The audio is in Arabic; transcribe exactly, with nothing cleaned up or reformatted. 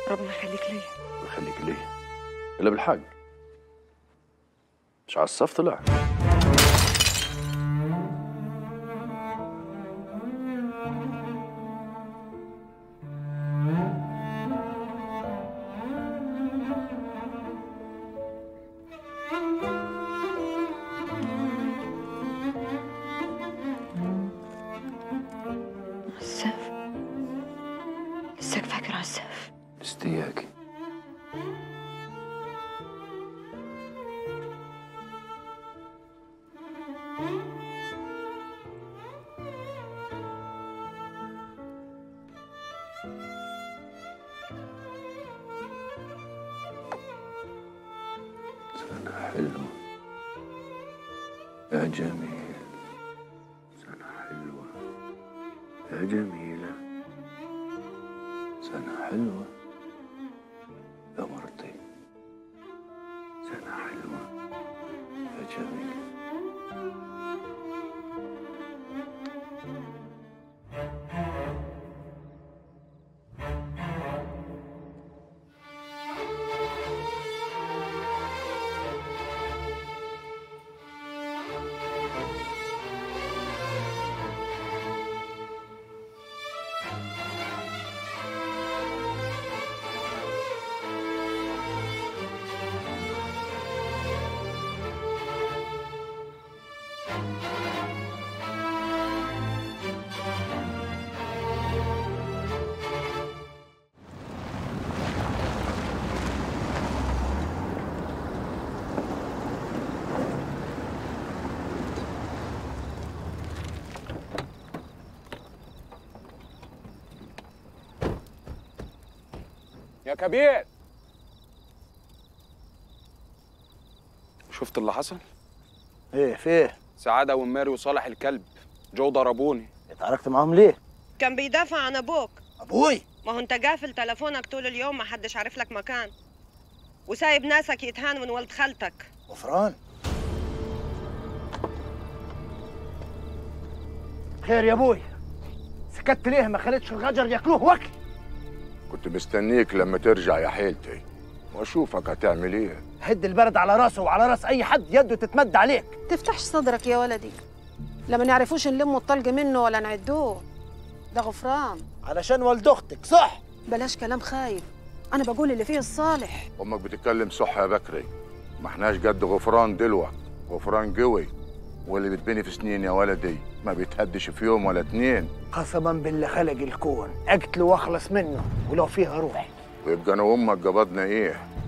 ربنا يخليك ليا. ويخليك ليا الا بالحق مش على الصف طلع. عساف، لساك فاكر عساف؟ استياكي سنة حلوة يا جميل، سنة حلوة يا جميلة، سنة حلوة يا مرتي، سنة حلوة يا جميلة. يا كبير، شفت اللي حصل؟ ايه فيه؟ سعادة وماري وصالح الكلب جو ضربوني. اتعاركت معاهم ليه؟ كان بيدافع عن ابوك. ابوي؟ ما هو انت قافل تلفونك طول اليوم، ما حدش عارف لك مكان، وسايب ناسك يتهانوا من ولد خالتك. غفران؟ خير يا ابوي، سكت ليه؟ ما خليتش الغجر ياكلوه وكل. كنت مستنيك لما ترجع يا حيلتي واشوفك هتعمل ايه. هد البرد على راسه وعلى راس اي حد يده تتمد عليك. تفتحش صدرك يا ولدي، لما نعرفوش نلموا الطلق منه ولا نعدوه. ده غفران علشان ولد اختك، صح؟ بلاش كلام خايف، انا بقول اللي فيه الصالح. امك بتتكلم صح يا بكري، ما احناش قد غفران دلوقتي. غفران قوي واللي بتبني في سنين يا ولدي ما بيتهدش في يوم ولا اتنين. قسما بالله خلق الكون اقتله واخلص منه ولو فيها روحي. ويبقى انا وامك قبضنا ايه؟